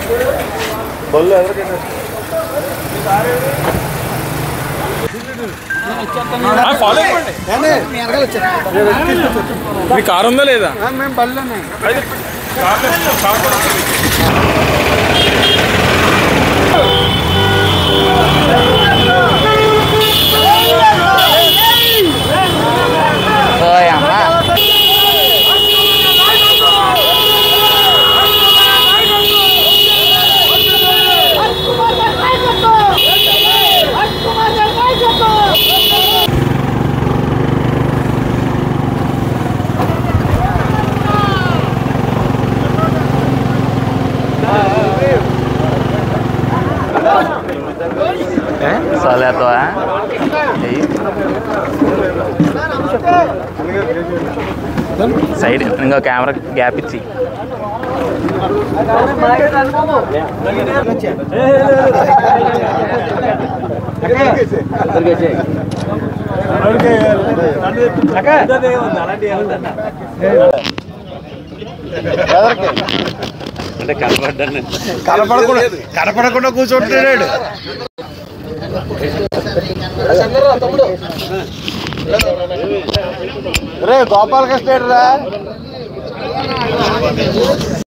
బళ్ళు ఎవరికైనా మీ కారు ఉందా లేదా? మేము బళ్ళు soalnya tuh side enggak kamera gap sih అంటే కనపడకుండా కూర్చుంటున్నాడు. రే గోపాలకృష్ణ రా